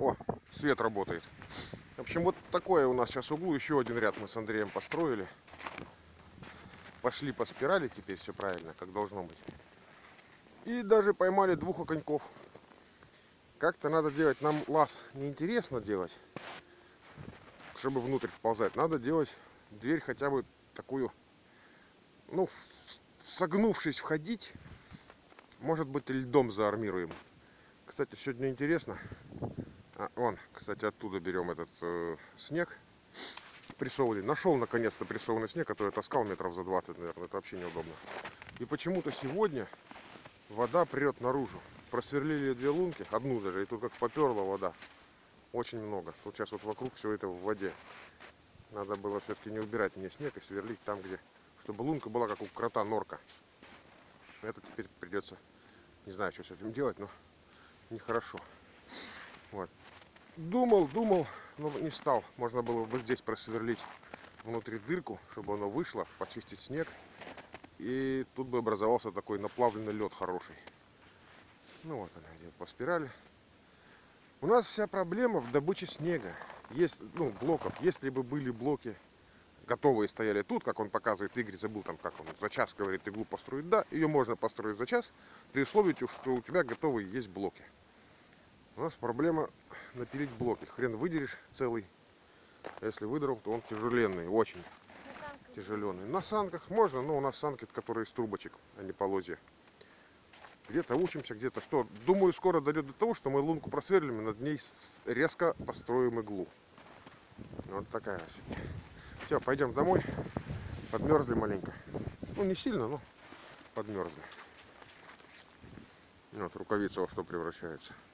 О, свет работает. В общем, вот такое у нас сейчас углу. Еще один ряд мы с Андреем построили. Пошли по спирали, теперь все правильно, как должно быть. И даже поймали 2 окуньков. Как-то надо делать, нам лаз неинтересно делать, чтобы внутрь вползать. Надо делать дверь хотя бы такую, ну, согнувшись входить. Может быть, льдом заармируем. Кстати, сегодня интересно. Вон, кстати, оттуда берем этот снег прессованный. Нашел наконец-то прессованный снег, который я таскал метров за 20, наверное. Это вообще неудобно. И почему-то сегодня вода прет наружу. Просверлили 2 лунки, одну даже, и тут как поперла вода. Очень много. Тут сейчас вот вокруг все это в воде. Надо было все-таки не убирать мне снег и сверлить там, где... Чтобы лунка была как у крота норка. Это теперь придется... Не знаю, что с этим делать, но нехорошо. Вот. Думал, но не стал. Можно было бы здесь просверлить внутри дырку, чтобы оно вышло, почистить снег. И тут бы образовался такой наплавленный лед хороший. Ну вот она идет по спирали. У нас вся проблема в добыче снега. Есть, ну, блоков. Если бы были блоки готовые стояли тут, как он показывает, Игорь забыл там, как он за час говорит, иглу построить. Да, ее можно построить за час, при условии, что у тебя готовые есть блоки. У нас проблема напилить блоки. Хрен выдерешь целый. А если выдрал, то он тяжеленный, очень тяжеленный. На санках можно, но у нас санки, которые из трубочек, а не полозья. Где-то учимся, где-то что. Думаю, скоро дойдет до того, что мы лунку просверлим и над ней резко построим иглу. Вот такая фигня. Все, пойдем домой. Подмерзли маленько. Ну, не сильно, но подмерзли. Вот рукавица во что превращается.